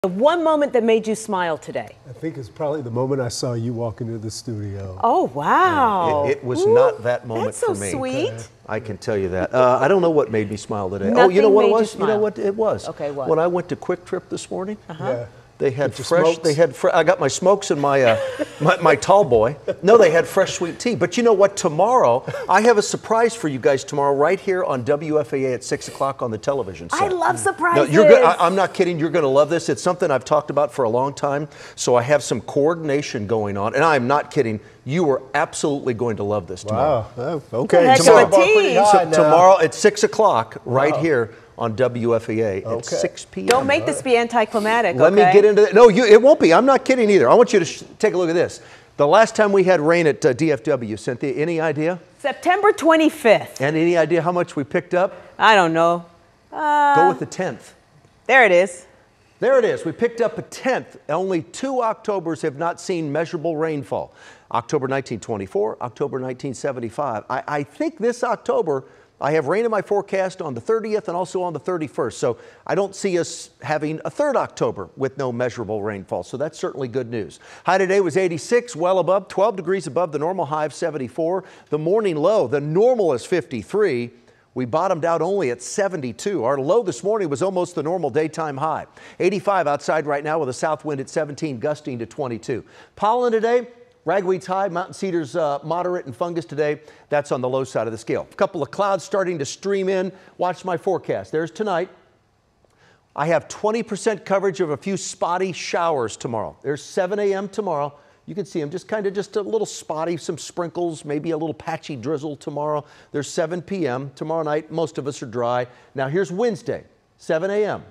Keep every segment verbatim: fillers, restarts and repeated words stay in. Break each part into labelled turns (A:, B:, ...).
A: The one moment that made you smile today?
B: I think it's probably the moment I saw you walk into the studio.
A: Oh, wow.
C: It, it was
A: Ooh,
C: not that moment
A: that's so
C: for me.
A: sweet.
B: Okay.
C: I can tell you that. Uh, I don't know what made me smile today.
A: Nothing
C: oh, you know what
A: made
C: it
A: you
C: was? You, know
A: smile.
C: what it was?
A: Okay, what?
C: When I went to Quick Trip this morning,
A: Uh-huh.
B: Yeah.
C: they had
B: With your
C: fresh.
B: smokes?
C: They had. Fre I got my smokes and my, uh, my my tall boy. No, they had fresh sweet tea. But you know what? Tomorrow, I have a surprise for you guys. Tomorrow, right here on W F A A at six o'clock on the television set.
A: I love surprises.
C: No, you're go I, I'm not kidding. You're going to love this. It's something I've talked about for a long time. So I have some coordination going on, and I'm not kidding. You are absolutely going to love this tomorrow.
B: Wow. Oh, okay.
A: Heck of
C: Tomorrow,
A: a team.
C: so tomorrow at six o'clock, right
B: Wow.
C: here on W F A A at
B: Okay.
C: six p m
A: Don't make this be anticlimactic,
C: Let
A: okay?
C: me get into that. No, you, it won't be. I'm not kidding either. I want you to sh take a look at this. The last time we had rain at uh, D F W, Cynthia, any idea?
A: September twenty-fifth.
C: And any idea how much we picked up?
A: I don't know. Uh,
C: Go with the tenth.
A: There it is.
C: There it is. We picked up a tenth. Only two Octobers have not seen measurable rainfall. October nineteen twenty-four, October nineteen seventy-five. I, I think this October, I have rain in my forecast on the thirtieth and also on the thirty-first. So I don't see us having a third October with no measurable rainfall. So that's certainly good news. High today was eighty-six, well above, twelve degrees above the normal high of seventy-four. The morning low, the normal is fifty-three. We bottomed out only at seventy-two. Our low this morning was almost the normal daytime high. eighty-five outside right now with a south wind at seventeen, gusting to twenty-two. Pollen today, ragweed's high, mountain cedars uh, moderate, and fungus today, that's on the low side of the scale. A couple of clouds starting to stream in. Watch my forecast. There's tonight. I have twenty percent coverage of a few spotty showers tomorrow. There's seven a m tomorrow. You can see them just kind of just a little spotty, some sprinkles, maybe a little patchy drizzle tomorrow. There's seven p m Tomorrow night, most of us are dry. Now here's Wednesday, seven a m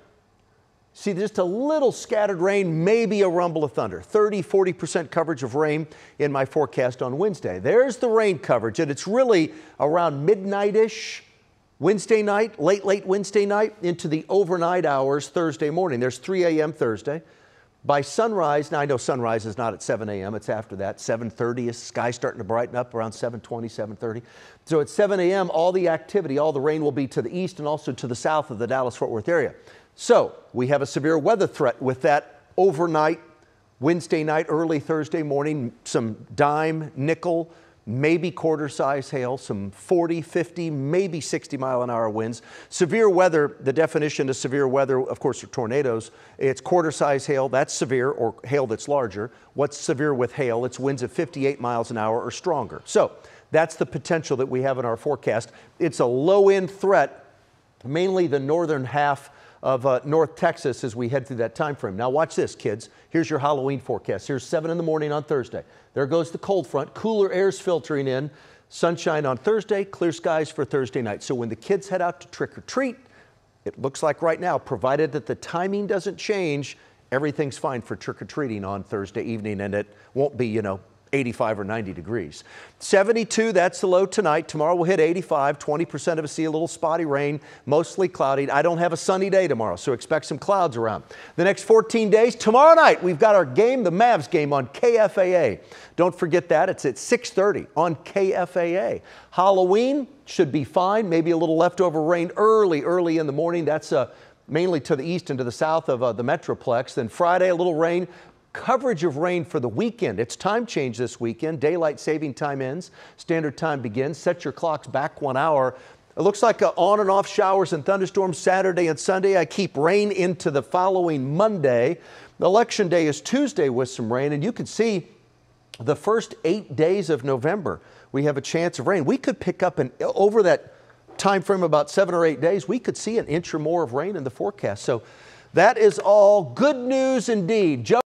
C: See, just a little scattered rain, maybe a rumble of thunder. thirty, forty percent coverage of rain in my forecast on Wednesday. There's the rain coverage, and it's really around midnight-ish Wednesday night, late, late Wednesday night into the overnight hours Thursday morning. There's three a m Thursday. By sunrise, now I know sunrise is not at seven a m, it's after that, seven thirty is sky starting to brighten up around seven twenty, seven thirty. So at seven a m, all the activity, all the rain will be to the east and also to the south of the Dallas-Fort Worth area. So we have a severe weather threat with that overnight, Wednesday night, early Thursday morning, some dime, nickel, maybe quarter size hail, some forty, fifty, maybe sixty mile an hour winds. Severe weather, the definition of severe weather, of course, are tornadoes. It's quarter size hail, that's severe, or hail that's larger. What's severe with hail? It's winds of fifty-eight miles an hour or stronger. So that's the potential that we have in our forecast. It's a low end threat, mainly the northern half of uh, North Texas as we head through that time frame. Now watch this, kids. Here's your Halloween forecast. Here's seven in the morning on Thursday. There goes the cold front. Cooler air's filtering in. Sunshine on Thursday, clear skies for Thursday night. So when the kids head out to trick or treat, it looks like right now, provided that the timing doesn't change, everything's fine for trick or treating on Thursday evening, and it won't be, you know, eighty-five or ninety degrees. seventy-two, that's the low tonight. Tomorrow we'll hit eighty-five. twenty percent of us see a little spotty rain, mostly cloudy. I don't have a sunny day tomorrow, so expect some clouds around. The next fourteen days, tomorrow night, we've got our game, the Mavs game on K F A A. Don't forget that. It's at six thirty on K F A A. Halloween should be fine. Maybe a little leftover rain early, early in the morning. That's uh, mainly to the east and to the south of uh, the Metroplex. Then Friday, a little rain. Coverage of rain for the weekend. It's time change this weekend. Daylight saving time ends. Standard time begins. Set your clocks back one hour. It looks like uh, on and off showers and thunderstorms Saturday and Sunday. I keep rain into the following Monday. Election day is Tuesday with some rain, and you can see the first eight days of November we have a chance of rain. We could pick up an over that time frame about seven or eight days. We could see an inch or more of rain in the forecast. So that is all good news indeed. Joe